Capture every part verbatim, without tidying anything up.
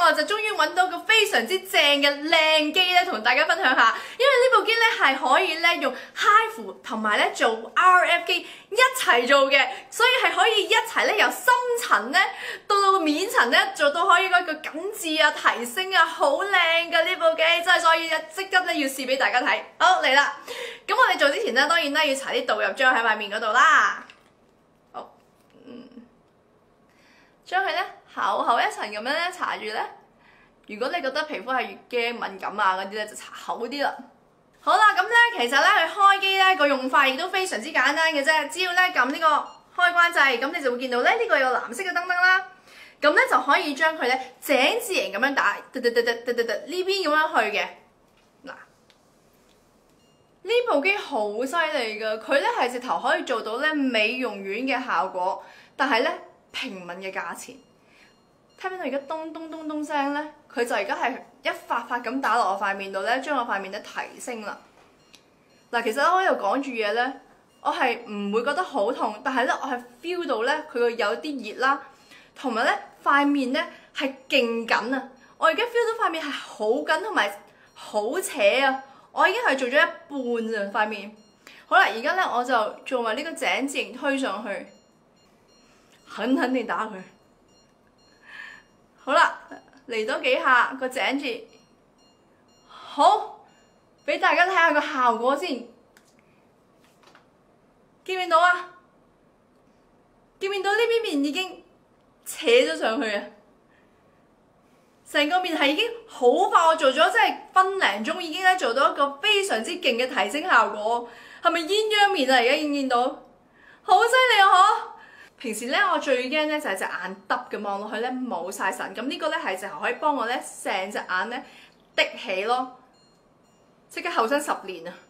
我就終於揾到個非常之正嘅靚機咧，同大家分享下。因為呢部機咧係可以咧用 HIFU 同埋咧做 R F 機一齊做嘅，所以係可以一齊咧由深層咧到到面層咧做到可以嗰個緊緻啊、提升啊，好靚㗎呢部機，真係所以即刻咧要試俾大家睇。好嚟啦，咁我哋做之前咧，當然咧要搽啲導入漿喺塊面嗰度啦。好，嗯，將佢咧厚厚一層咁樣咧搽住咧。如果你覺得皮膚係越驚敏感啊嗰啲咧，就搽厚啲啦。好啦，咁咧其實咧佢開機咧個用法亦都非常之簡單嘅啫，只要咧撳呢個開關掣，咁你就會見到咧呢個有藍色嘅燈燈啦。咁咧就可以將佢咧井字形咁樣打，突突突突突突突呢邊咁樣去嘅。嗱，呢部機好犀利㗎，佢咧係直頭可以做到咧美容院嘅效果，但係咧平民嘅價錢。聽唔聽到而家咚咚咚咚聲咧？佢就而家係一發發咁打落我塊面度咧，將我塊面咧提升啦。嗱，其實咧我喺度講住嘢咧，我係唔會覺得好痛，但係咧我係 feel 到咧佢個有啲熱啦，同埋咧塊面咧係勁緊啊！我而家 feel 到塊面係好緊同埋好扯啊！我已經係做咗一半咋塊面。好啦，而家咧我就做埋呢個井字形推上去，狠狠地打佢。好啦，嚟多幾下個井字，好，俾大家睇下個效果先。見唔見到啊？見唔見到呢邊面已經扯咗上去啊？成個面係已經好快，我做咗即係分零鐘已經咧做到一個非常之勁嘅提升效果。係咪鴛鴦面啊？而家見唔見到？好犀利啊！嗬！平時咧，我最驚咧就係隻眼耷嘅，望落去咧冇晒神。咁呢個咧係直頭可以幫我咧成隻眼咧滴起咯，即刻後生十年啊！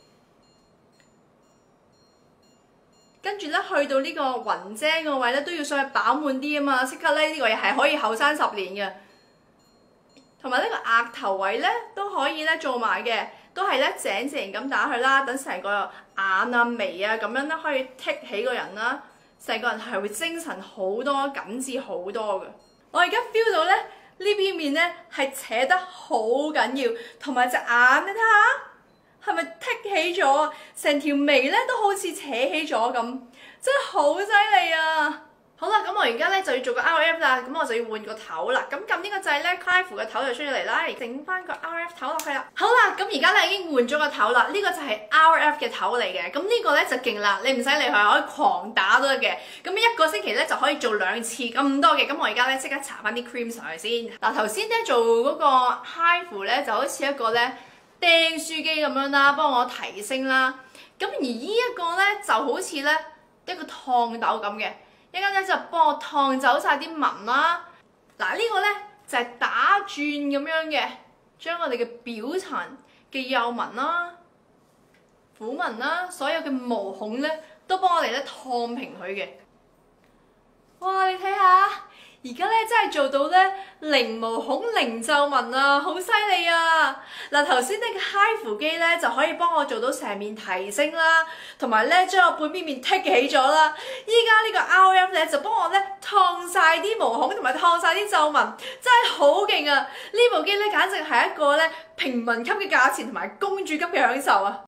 跟住咧去到呢個雲精個位咧都要上去飽滿啲啊嘛，即刻咧呢個嘢係可以後生十年嘅。同埋呢個額頭位咧都可以咧做埋嘅，都係咧井字形咁打佢啦，等成個眼啊眉啊咁樣咧可以剔起個人啦。成個人係會精神好多、緊緻好多嘅。我而家 feel 到咧呢邊面咧係扯得好緊要，同埋隻眼你睇下係咪剔起咗啊？成條眉咧都好似扯起咗咁，真係好犀利啊！好啦，咁我而家咧就要做個 R F 啦，咁我就要換個頭啦。咁撳呢個掣咧 HIFU 嘅頭就出咗嚟啦，整翻個 R F 頭落去啦。好啦，咁而家咧已經換咗個頭啦，呢、這個就係 R F 嘅頭嚟嘅。咁呢個咧就勁啦，你唔使理佢，可以狂打都得嘅。咁一個星期咧就可以做兩次咁多嘅。咁我而家咧即刻搽翻啲 cream 上去先。嗱，頭先咧做嗰個 HIFU 咧就好似一個咧釘書機咁樣啦，幫我提升啦。咁而呢一個咧就好似咧一個燙斗咁嘅。一陣間咧就幫我燙走晒啲紋啦。嗱，呢個咧就係打轉咁樣嘅，將我哋嘅表層嘅幼紋啦、虎紋啦、所有嘅毛孔咧，都幫我哋咧燙平佢嘅。哇！你睇下，而家咧真係做到咧零毛孔、零皺紋啊，好犀利啊！嗱，頭先呢個 HIFU 機咧就可以幫我做到成面提升啦，同埋咧將我半邊面剔起咗啦。依家呢個 R F 咧就幫我咧燙晒啲毛孔同埋燙晒啲皺紋，真係好勁啊！呢部機咧簡直係一個咧平民級嘅價錢同埋公主級嘅享受啊！